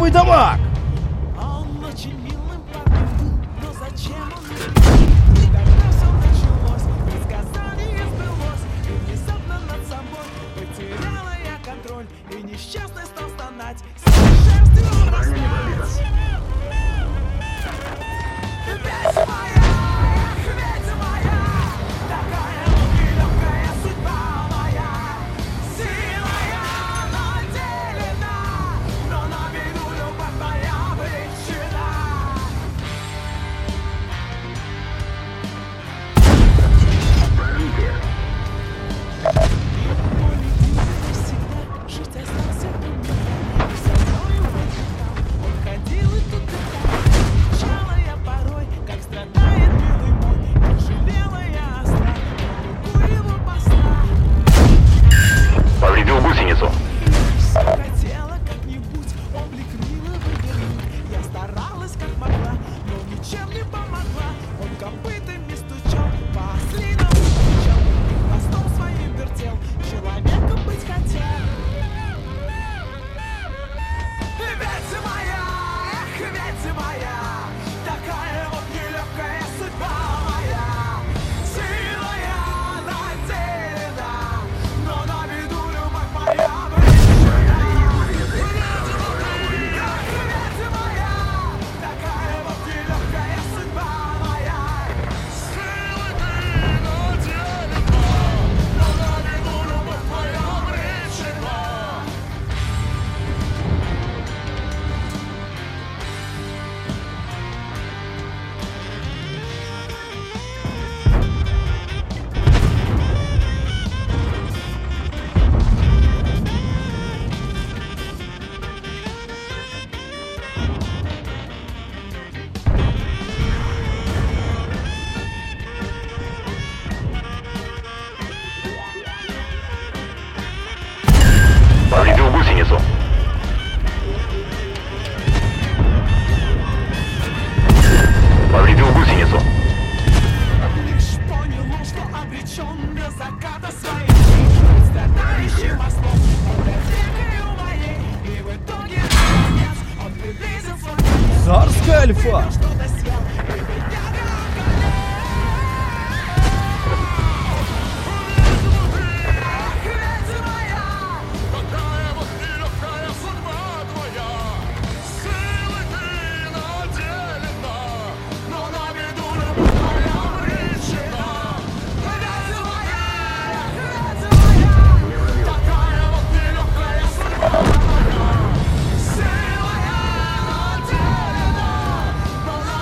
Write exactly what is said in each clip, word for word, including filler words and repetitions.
Первый дамаг! Он очень милым парнем был, но зачем он мне? Тогда все началось, предсказание сбылось, и внезапно над собой потеряла я контроль, и несчастный стал стонать, с шерстью расстать. Ведь моя, ведь моя, такая вот нелегкая судьба моя. Сила я наделена, но на виду любовь моя обречена. Полетел навсегда, жить остался у меня. И со мною там, он ходил и тут и там. Кричала я порой, как страдает милый мой, и жалела я о страхе, другую его посла. Повредил гусеницу. Все хотела как-нибудь облик милого вернуть. Я старалась как могла, но ничем не помогла. Он копытами стучал, по ослинам стучал, и хвостом своим вертел, человеком быть хотел. Ведь моя, эх, ведь моя, такая вот нелегкая судьба моя. Сила я наделена, но на виду любовь моя обречена. Ведь моя, такая вот нелегкая судьба моя. Сила ты наделена, но на виду любовь моя обречена. Повредил гусеницу. Повредил гусеницу. Лишь понял он, что обречен до заката своей жизни. Страдающий мостом, он векою моей, и в итоге, наконец, он приблизил свой конец. Царская альфа! Что-то съел, и бедняга околел. Ах, ведь моя, такая вот нелегкая судьба твоя. Силы ты наделена, но на виду любовь твоя обречена. Ведь моя, ведь моя, такая вот нелегкая судьба моя. Сила я наделена, но на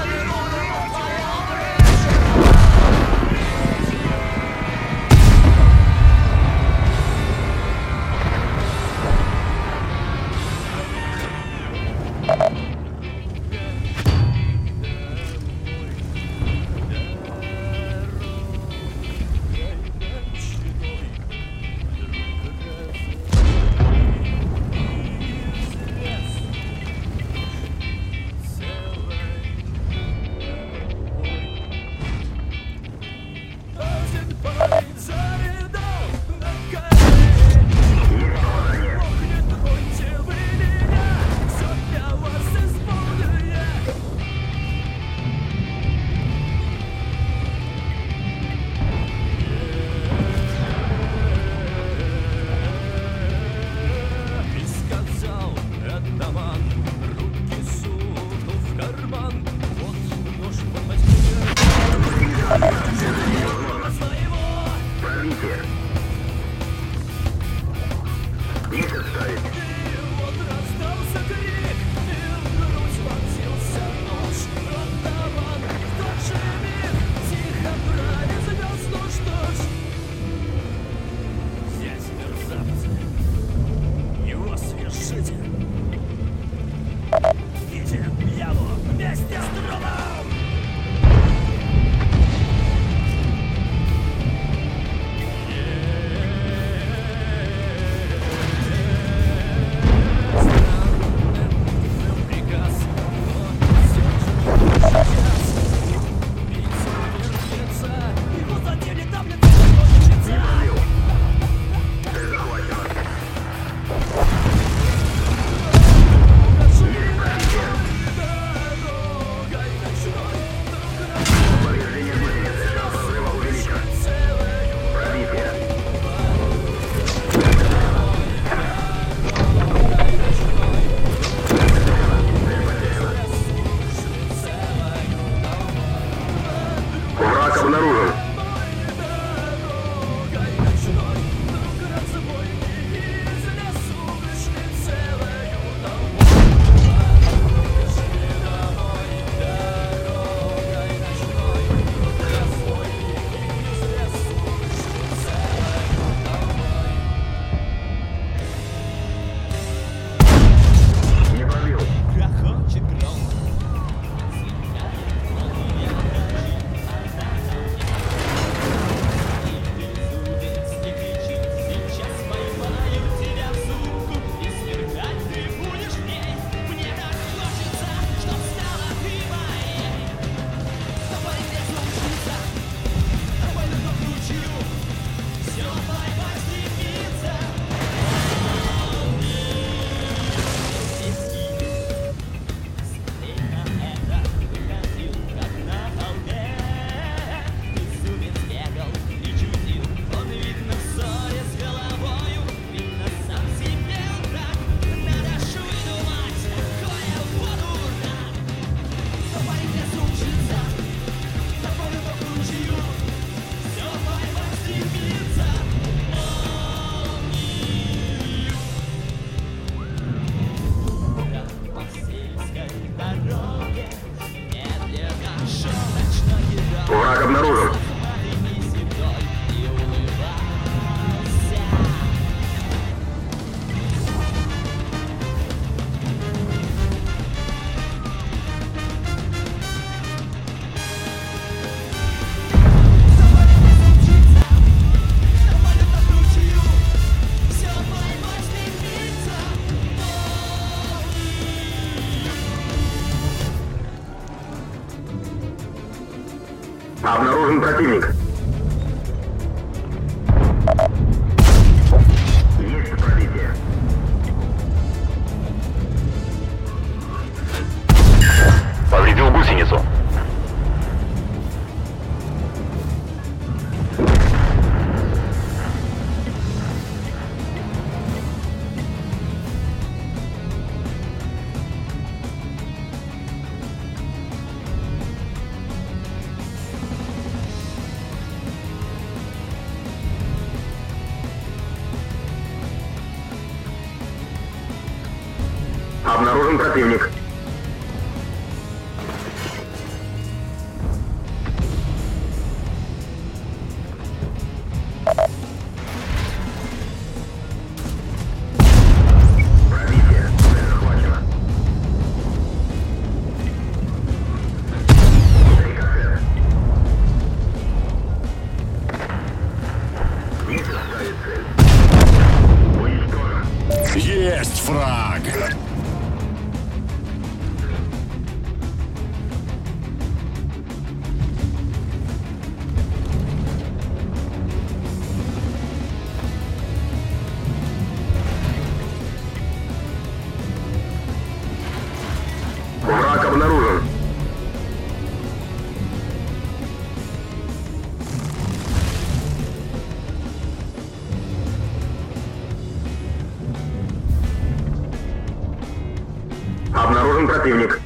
Обнаружен противник. Есть пробитие. Повредил гусеницу. Обнаружен противник. Пробитие. Цель захвачена. Три кассеты. Не доставит цель. Уничтожен. Есть фраг! Враг обнаружен. Обнаружен противник.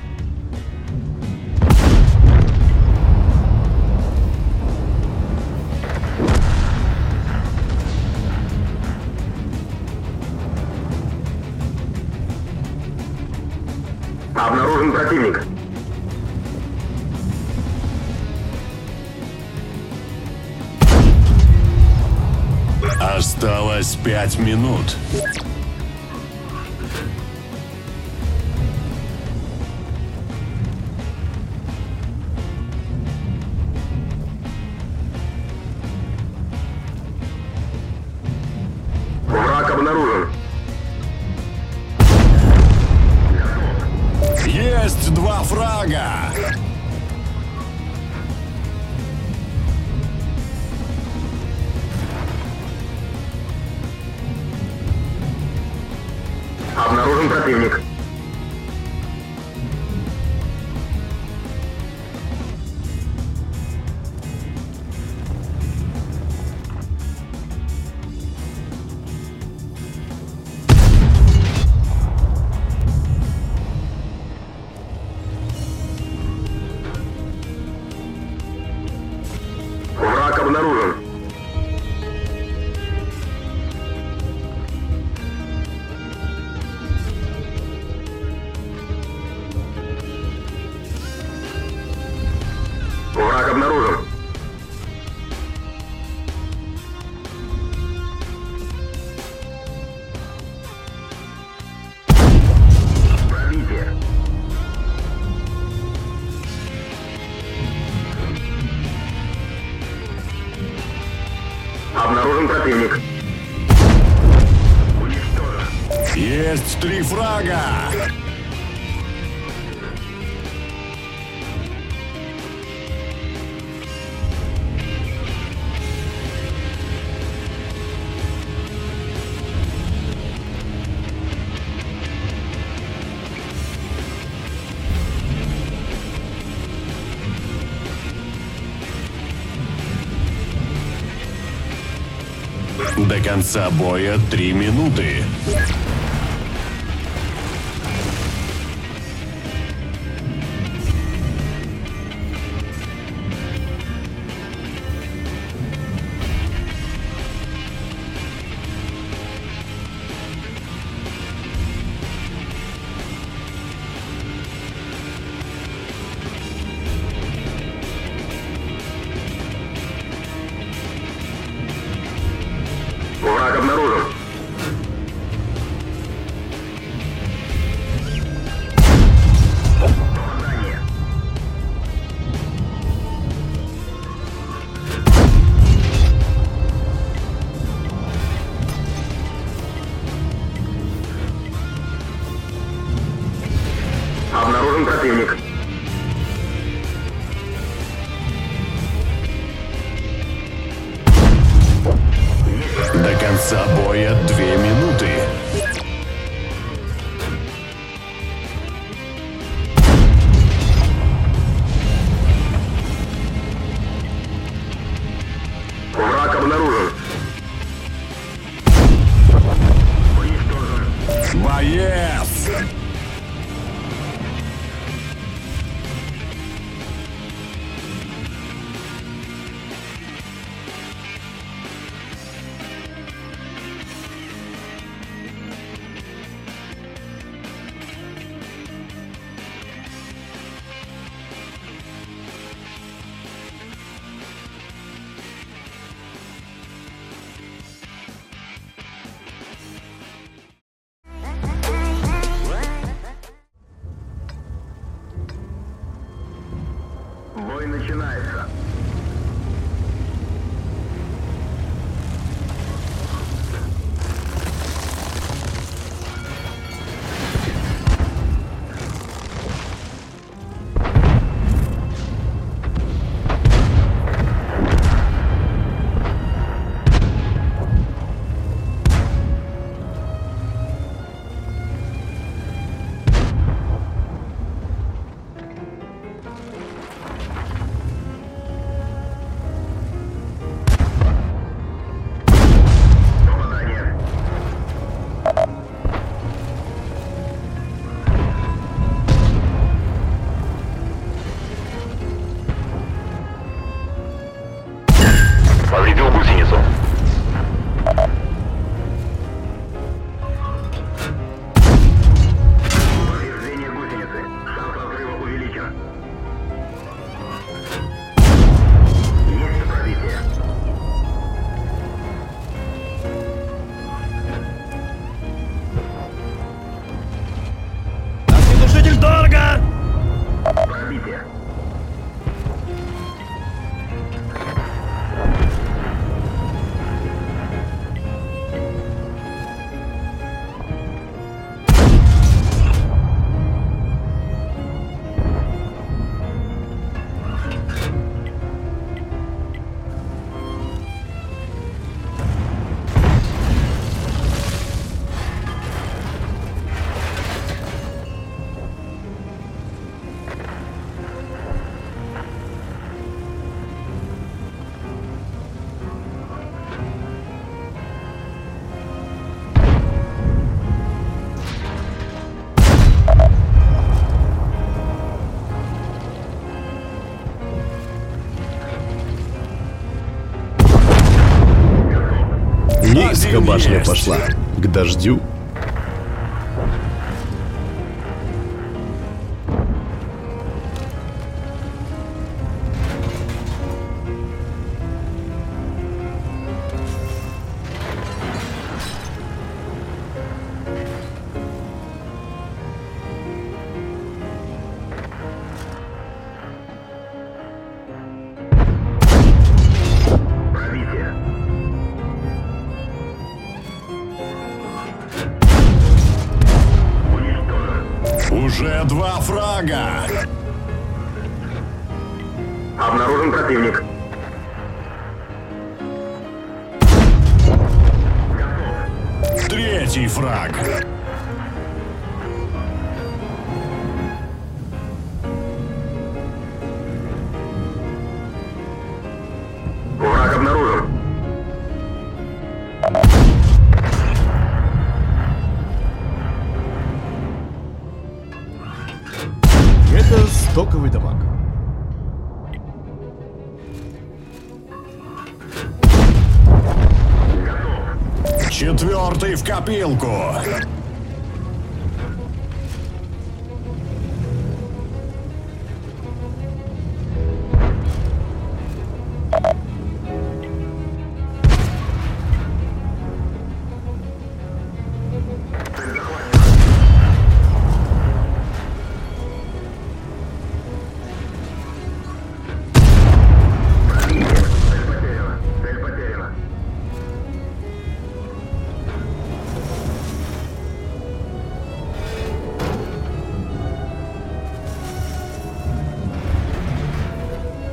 Обнаружен противник. Осталось пять минут. Враг обнаружен. Есть два фрага! Обнаружен противник. Враг обнаружен. Враг обнаружен. Пробитие. Обнаружен противник. Уничтожен. Есть три фрага! До конца боя три минуты. Враг обнаружен. конца боя две минуты. Враг обнаружен. Уничтожен. Боец! Бой начинается. Попадание. Повредил гусеницу. Повреждение гусеницы. Шанс разрыва увеличен. Есть пробитие. Огнетушитель дорого! Пробитие. Низко башня есть. пошла. К дождю. Пробитие. Уничтожен. Уже два фрага. Обнаружен противник. Третий фраг. Враг обнаружен. Это стоковый дамаг. Четвертый в копилку.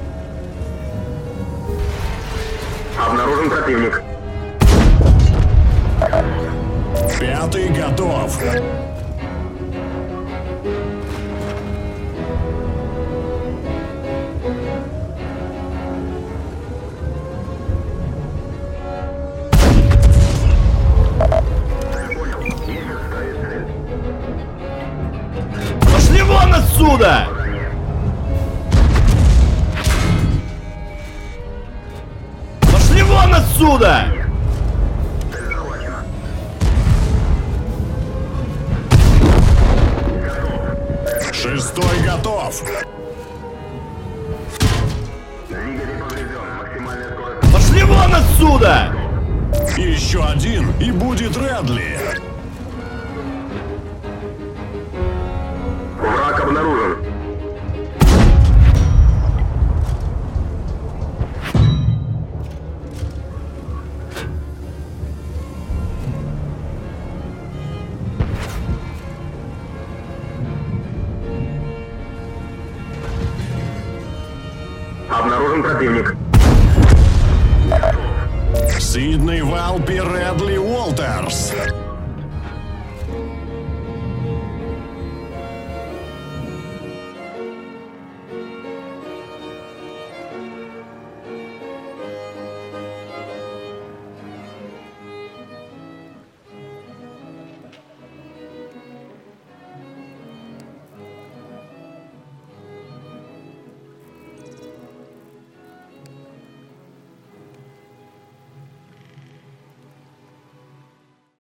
Обнаружен противник. Пятый готов. Пошли вон отсюда! Пошли вон отсюда! Шестой готов. Двигатель поврежден. Максимальная скорость. Пошли вон отсюда! Еще один и будет Редли. Враг обнаружен. Обнаружен противник. Сидней Валпи Редли Уолтерс.